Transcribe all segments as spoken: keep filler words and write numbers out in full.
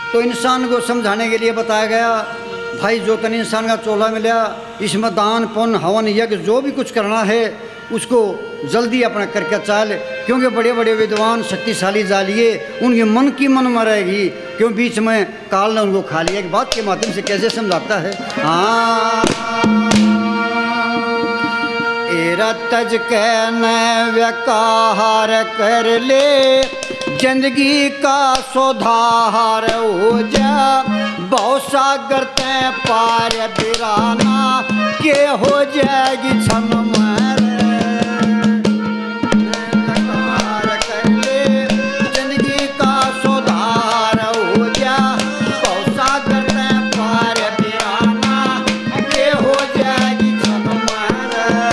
तो इंसान को समझाने के लिए बताया गया, भाई जो तन इंसान का चोला मिला, इसमें दान पुण्य हवन यज्ञ जो भी कुछ करना है उसको जल्दी अपना करके चाल, क्योंकि बड़े बड़े विद्वान शक्तिशाली जालिए उनके मन की मन मरेगी, क्यों बीच में काल ने उनको खा लिया। एक बात के माध्यम से कैसे समझाता है, हाँ एरा तज के न व्यवहार कर ले, जिंदगी का सुधार हो जा, बहुत सागर ते पार बिराना के हो जाएगी छन मार। जिंदगी का सुधार हो जा, बहुत सागर ते पार बिराना के हो जाएगी छन मार।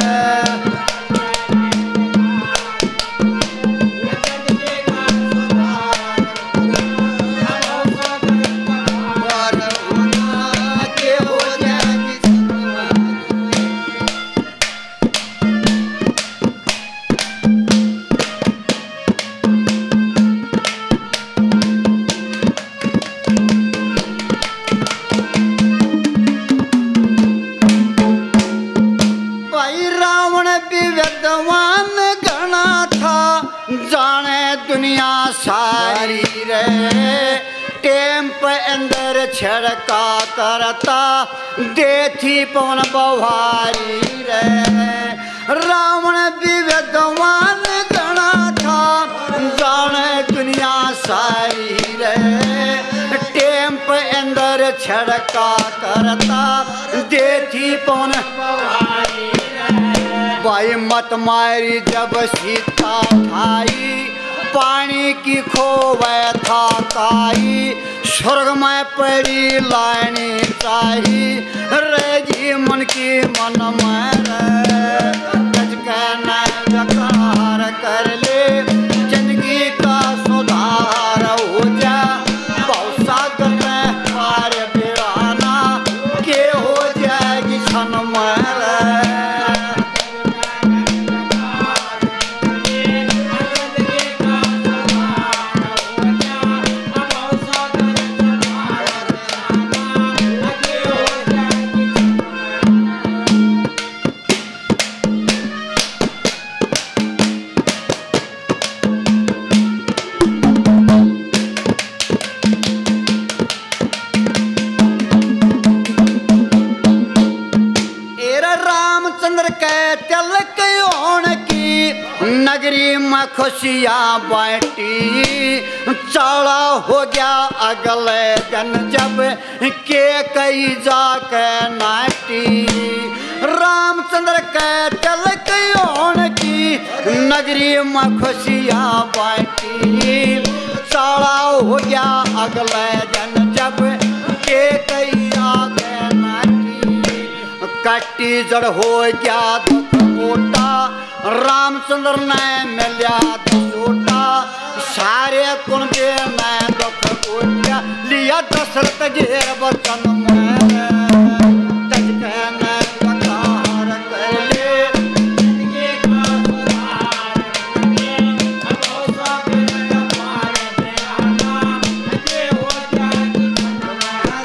सारी रे टेम्प अंदर छड़का करता, देथी पवन बवारी रे। रावण भी विद्वान गणा था, जाने दुनिया सारी रे टेम्प अंदर छड़का करता, देथी पवन बवारी रे। भाई मत मारी जब सीता उठाई, पानी की खोवे था काई, स्वर्ग में पड़ी लानी चाही, रेगी मन की मन में रे। तज के न व्यवहार कर ले, जिंदगी का सुधार हो जा, बहुत सागर में पार बिराना के हो जाएगी छन में रे। नगरी में खुशियाँ बांटी, चाला हो गया अगले दिन जब के कई जाके नाटी। रामचंद्र के चल कौन की नगरी में खुशियाँ बांटी, चाला हो गया अगले दिन जब के कई जाके नाटी। कट्टी जड़ हो गया दुख मोटा, रामचंद्र ने मिलिया छोटा, सारे कुंडे में दुख उठा, लिया दशरथ घेर बचन में। तज के न व्यवहार कर ले, जिंदगी का सुधार करे, बहुत सागर पार बिराना के हो जाएगी छन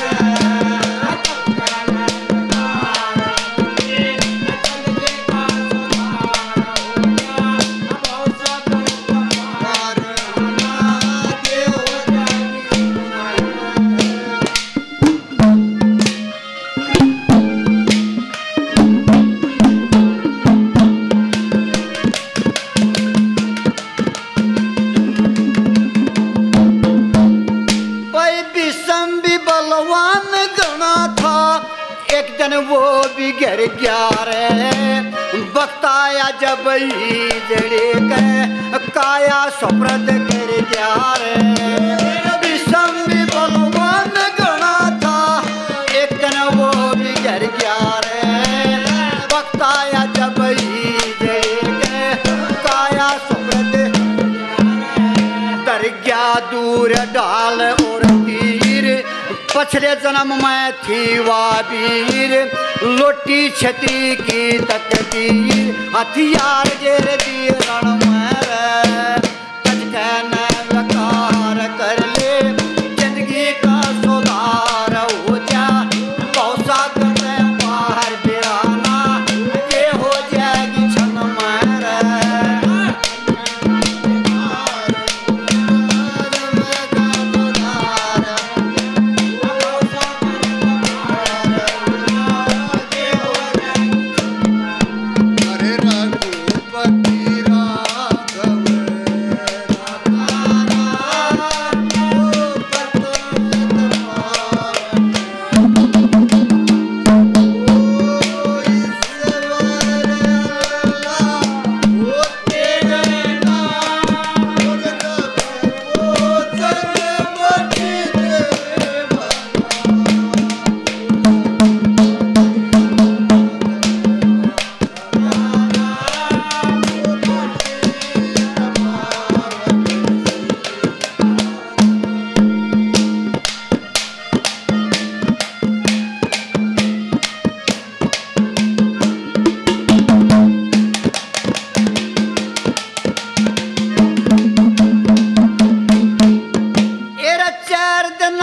वो भी गिर गया रे। वक्त आया जब ही जड़े के काया सुप्रत गिर गया रे। विषम भी बलवान गणा था, एक दिन वो भी गिर गया रे। वक्त आया जब ही जड़े के काया सुप्रत तर गया दूर डाल और तीर। पछले जन्म में थी वा वीर, लोटी छती की तकदीर। हथियार गिर दी रण में रे, तज के न वकार कर ले जिंदगी का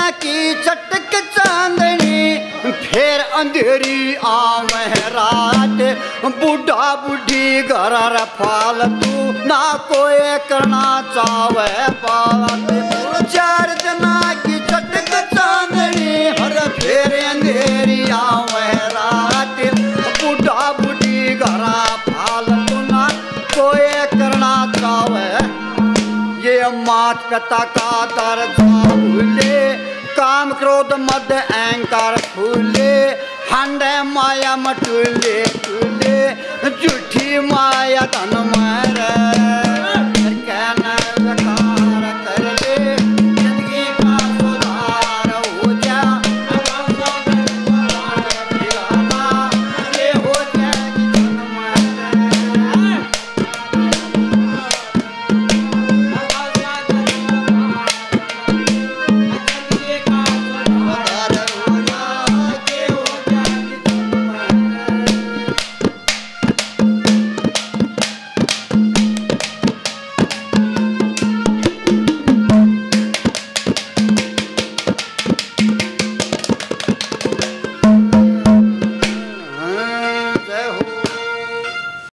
की चटक चांदनी फिर अंधेरी आवे रात बूढ़ा बूढ़ी घर फालतू ना कोई करना चावे बात चार जना की चटक चांदनी हर फिर अंधेरी आवे रात बूढ़ा बूढ़ी घर फालतू ना कोई करना चावे ये मात पिता का दर्जा भूले काम क्रोध मद अहंकार फूले हंडे माया मटूले टूले झूठी माया धन मारे